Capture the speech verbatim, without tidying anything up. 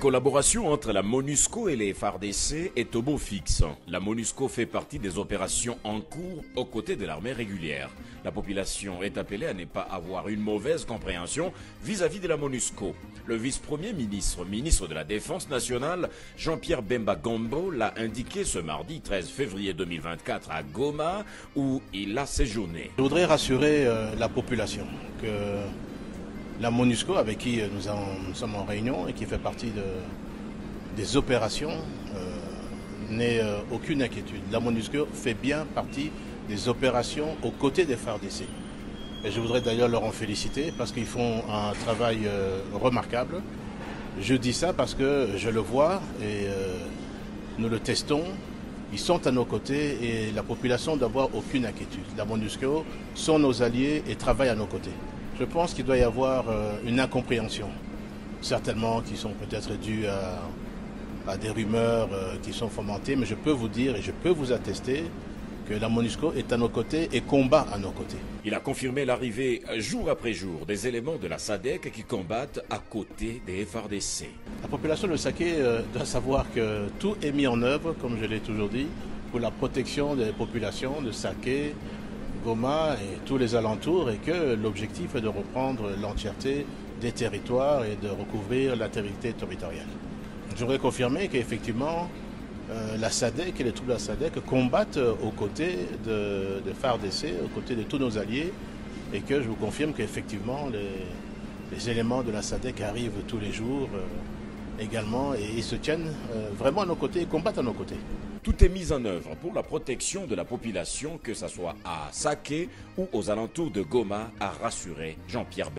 collaboration entre la MONUSCO et les F A R D C est au beau fixe. La MONUSCO fait partie des opérations en cours aux côtés de l'armée régulière. La population est appelée à ne pas avoir une mauvaise compréhension vis-à-vis de la MONUSCO. Le vice-premier ministre, ministre de la Défense nationale, Jean-Pierre Bemba Gombo, l'a indiqué ce mardi treize février deux mille vingt-quatre à Goma, où il a séjourné. Je voudrais rassurer euh, la population que la MONUSCO, avec qui nous, en, nous sommes en réunion et qui fait partie de, des opérations, euh, n'ait euh, aucune inquiétude. La MONUSCO fait bien partie des opérations aux côtés des F A R D C. Et je voudrais d'ailleurs leur en féliciter parce qu'ils font un travail euh, remarquable. Je dis ça parce que je le vois et euh, nous le testons. Ils sont à nos côtés et la population ne doit avoir aucune inquiétude. La MONUSCO sont nos alliés et travaillent à nos côtés. Je pense qu'il doit y avoir euh, une incompréhension, certainement qui sont peut-être dues à, à des rumeurs euh, qui sont fomentées, mais je peux vous dire et je peux vous attester que la MONUSCO est à nos côtés et combat à nos côtés. Il a confirmé l'arrivée jour après jour des éléments de la SADC qui combattent à côté des F A R D C. La population de Saké euh, doit savoir que tout est mis en œuvre, comme je l'ai toujours dit, pour la protection des populations de Saké, Goma et tous les alentours, et que l'objectif est de reprendre l'entièreté des territoires et de recouvrir l'intégrité territoriale. Je voudrais confirmer qu'effectivement, euh, la SADC et les troupes de la SADC combattent aux côtés de, de F A R D C, aux côtés de tous nos alliés, et que je vous confirme qu'effectivement, les, les éléments de la SADC arrivent tous les jours euh, également, et ils se tiennent euh, vraiment à nos côtés et combattent à nos côtés. Tout est mis en œuvre pour la protection de la population, que ce soit à Saké ou aux alentours de Goma, a rassuré Jean-Pierre Bemba.